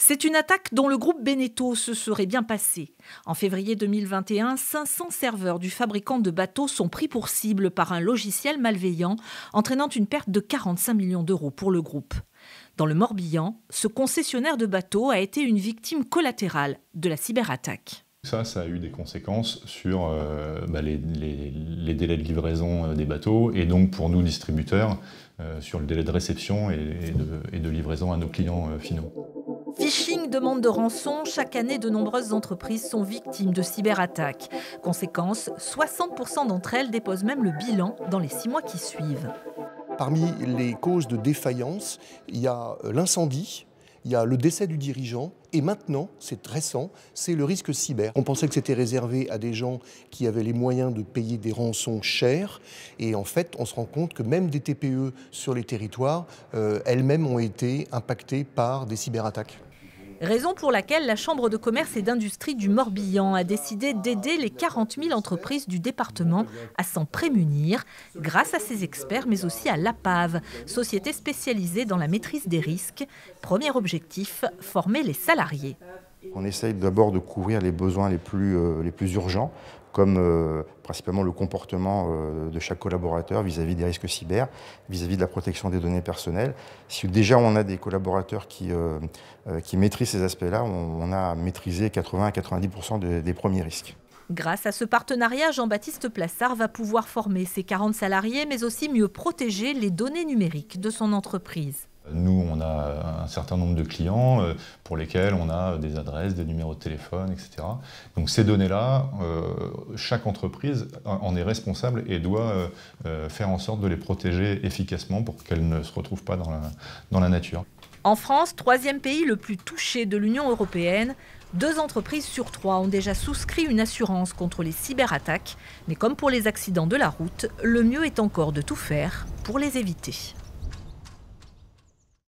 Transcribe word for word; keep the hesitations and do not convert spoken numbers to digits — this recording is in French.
C'est une attaque dont le groupe Beneteau se serait bien passé. En février deux mille vingt et un, cinq cents serveurs du fabricant de bateaux sont pris pour cible par un logiciel malveillant, entraînant une perte de quarante-cinq millions d'euros pour le groupe. Dans le Morbihan, ce concessionnaire de bateaux a été une victime collatérale de la cyberattaque. Ça, ça a eu des conséquences sur euh, bah, les, les, les délais de livraison des bateaux et donc pour nous distributeurs euh, sur le délai de réception et, et, de, et de livraison à nos clients euh, finaux. Phishing, demande de rançon, chaque année de nombreuses entreprises sont victimes de cyberattaques. Conséquence, soixante pour cent d'entre elles déposent même le bilan dans les six mois qui suivent. Parmi les causes de défaillance, il y a l'incendie, il y a le décès du dirigeant et maintenant, c'est récent, c'est le risque cyber. On pensait que c'était réservé à des gens qui avaient les moyens de payer des rançons chères et en fait, on se rend compte que même des T P E sur les territoires, euh, elles-mêmes ont été impactées par des cyberattaques. Raison pour laquelle la Chambre de commerce et d'industrie du Morbihan a décidé d'aider les quarante mille entreprises du département à s'en prémunir grâce à ses experts, mais aussi à l'A P A V, société spécialisée dans la maîtrise des risques. Premier objectif, former les salariés. On essaye d'abord de couvrir les besoins les plus, euh, les plus urgents, comme euh, principalement le comportement euh, de chaque collaborateur vis-à-vis des risques cyber, vis-à-vis de la protection des données personnelles. Si déjà on a des collaborateurs qui, euh, euh, qui maîtrisent ces aspects-là, on, on a maîtrisé quatre-vingts à quatre-vingt-dix pour cent de, des premiers risques. Grâce à ce partenariat, Jean-Baptiste Plassard va pouvoir former ses quarante salariés, mais aussi mieux protéger les données numériques de son entreprise. Nous, on a un certain nombre de clients pour lesquels on a des adresses, des numéros de téléphone, et cetera. Donc ces données-là, chaque entreprise en est responsable et doit faire en sorte de les protéger efficacement pour qu'elles ne se retrouvent pas dans la, dans la nature. En France, troisième pays le plus touché de l'Union européenne, deux entreprises sur trois ont déjà souscrit une assurance contre les cyberattaques. Mais comme pour les accidents de la route, le mieux est encore de tout faire pour les éviter.